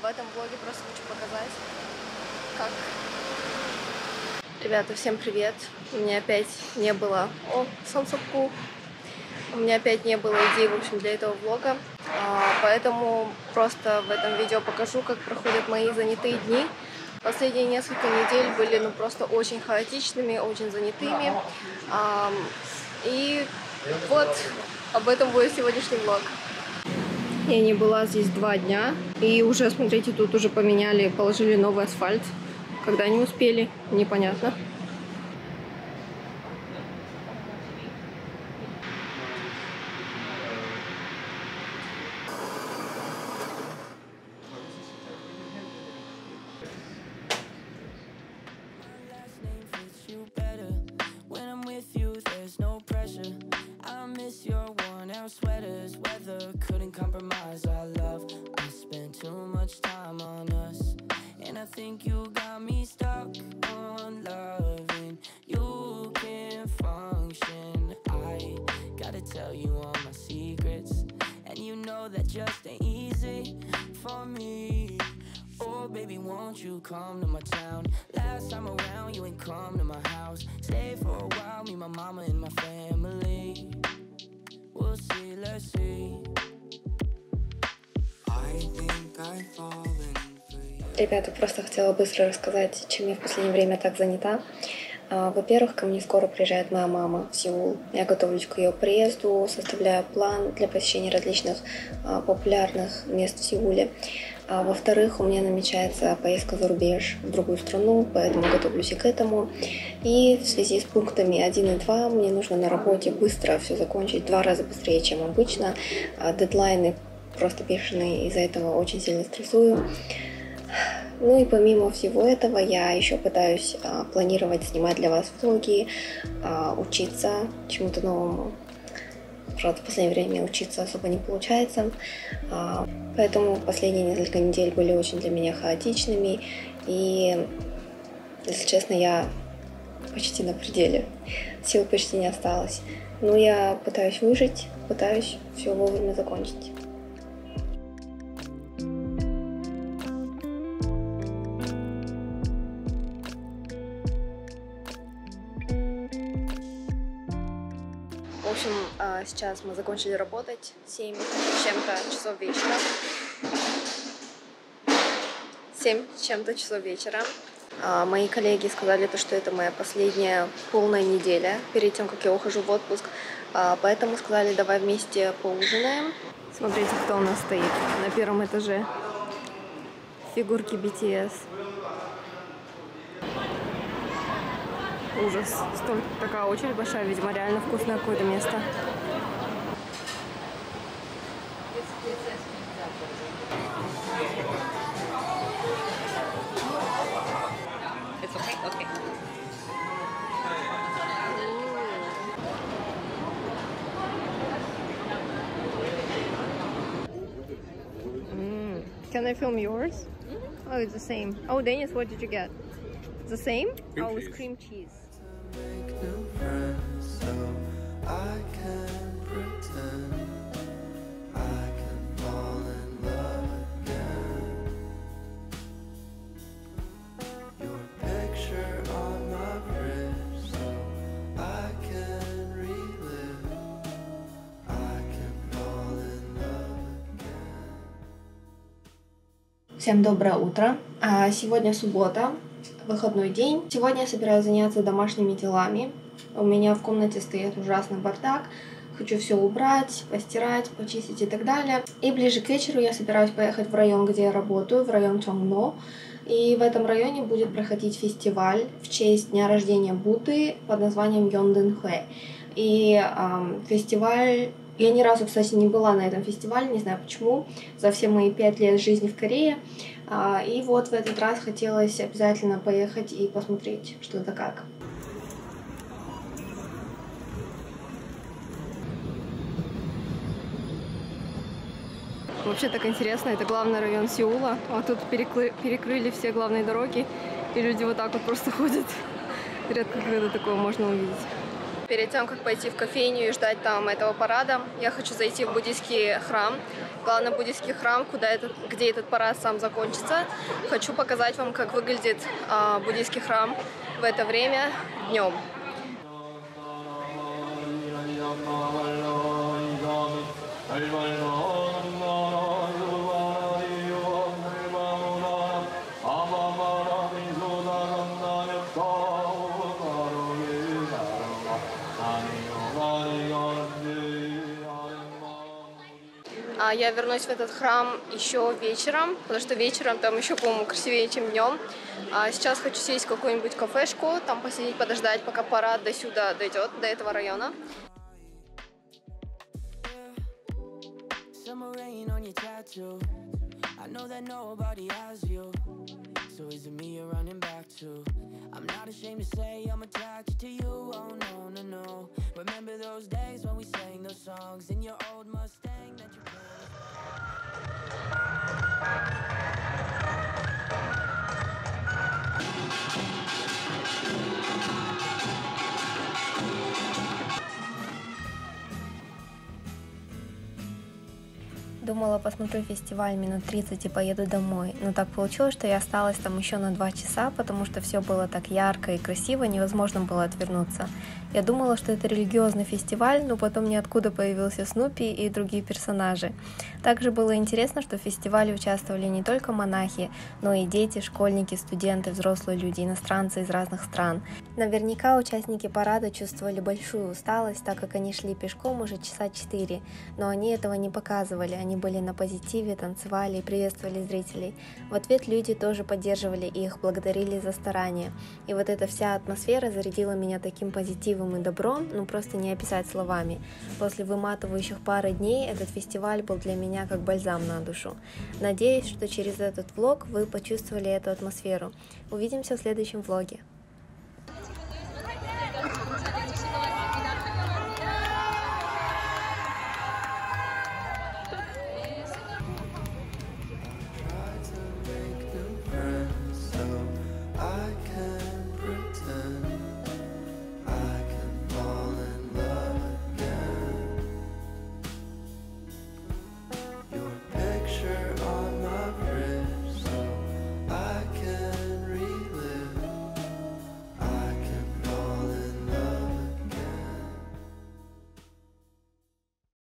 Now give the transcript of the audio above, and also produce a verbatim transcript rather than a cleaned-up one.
этом блоге просто хочу показать, как... Ребята, всем привет! У меня опять не было... О, солнцепку! У меня опять не было идей, в общем, для этого влога, поэтому просто в этом видео покажу, как проходят мои занятые дни. Последние несколько недель были ну просто очень хаотичными, очень занятыми. И вот об этом будет сегодняшний влог. Я не была здесь два дня, и уже, смотрите, тут уже поменяли, положили новый асфальт. Когда они успели, непонятно. Sweaters, weather couldn't compromise our love. I spent too much time on us, and I think you got me stuck on loving. You can't function. I gotta tell you all my secrets, and you know that just ain't easy for me. Oh baby, won't you come to my town? Last time around you ain't come to my house. Stay for a while, me, my mama and my family. We'll see, let's see. I think I've fallen for you. Ребята, просто хотела быстро рассказать, чем я в последнее время так занята. Во-первых, ко мне скоро приезжает моя мама в Сеул. Я готовлюсь к ее приезду, составляю план для посещения различных популярных мест в Сеуле. Во-вторых, у меня намечается поездка за рубеж в другую страну, поэтому готовлюсь и к этому. И в связи с пунктами один и два мне нужно на работе быстро все закончить, два раза быстрее, чем обычно. Дедлайны просто бешеные, из-за этого очень сильно стрессую. Ну и помимо всего этого я еще пытаюсь а, планировать, снимать для вас влоги, а, учиться чему-то новому. Правда, в последнее время учиться особо не получается, а, поэтому последние несколько недель были очень для меня хаотичными, и, если честно, я почти на пределе, сил почти не осталось. Но я пытаюсь выжить, пытаюсь все вовремя закончить. В общем, сейчас мы закончили работать, семь с чем-то часов вечера. семь с чем-то часов вечера. Мои коллеги сказали, что это моя последняя полная неделя перед тем, как я ухожу в отпуск. Поэтому сказали, давай вместе поужинаем. Смотрите, кто у нас стоит на первом этаже. Фигурки би ти эс. Ужас. Столько, такая очередь большая, видимо, реально вкусное какое-то место. It's okay? Okay. Mm. Can I film yours? Mm-hmm. Oh, it's the same. Oh, Dennis, what did you get? The same? Cream oh, cheese. It's cream cheese. Make new friends, so I can pretend I can fall in love again. Your picture on my fridge, so I can relive. I can fall in love again. Всем доброе утро. Сегодня суббота. Выходной день. Сегодня я собираюсь заняться домашними делами. У меня в комнате стоит ужасный бардак. Хочу все убрать, постирать, почистить и так далее. И ближе к вечеру я собираюсь поехать в район, где я работаю, в район Чонгно. И в этом районе будет проходить фестиваль в честь дня рождения Будды под названием Йондын-хвэ. И эм, фестиваль... Я ни разу, кстати, не была на этом фестивале, не знаю почему, за все мои пять лет жизни в Корее. И вот в этот раз хотелось обязательно поехать и посмотреть, что это как. Вообще так интересно, это главный район Сеула, а тут перекры... перекрыли все главные дороги, и люди вот так вот просто ходят. Редко когда такое можно увидеть. Перед тем, как пойти в кофейню и ждать там этого парада, я хочу зайти в буддийский храм. Главный буддийский храм, куда этот, где этот парад сам закончится. Хочу показать вам, как выглядит а, буддийский храм в это время днем. А я вернусь в этот храм еще вечером, потому что вечером там еще, по-моему, красивее, чем днем. А сейчас хочу сесть в какую-нибудь кафешку, там посидеть, подождать, пока парад до сюда дойдет, до этого района. I'm not ashamed to say I'm attracted to you, oh no, no, no. Remember those days when we sang those songs in your old Mustang that you Думала, посмотрю фестиваль минут тридцать и поеду домой, но так получилось, что я осталась там еще на два часа, потому что все было так ярко и красиво, невозможно было отвернуться. Я думала, что это религиозный фестиваль, но потом ниоткуда появился Снупи и другие персонажи. Также было интересно, что в фестивале участвовали не только монахи, но и дети, школьники, студенты, взрослые люди, иностранцы из разных стран. Наверняка участники парада чувствовали большую усталость, так как они шли пешком уже часа четыре, но они этого не показывали, они были на позитиве, танцевали и приветствовали зрителей. В ответ люди тоже поддерживали их, благодарили за старания. И вот эта вся атмосфера зарядила меня таким позитивом и добром, ну просто не описать словами. После выматывающих пары дней этот фестиваль был для меня как бальзам на душу. Надеюсь, что через этот влог вы почувствовали эту атмосферу. Увидимся в следующем влоге.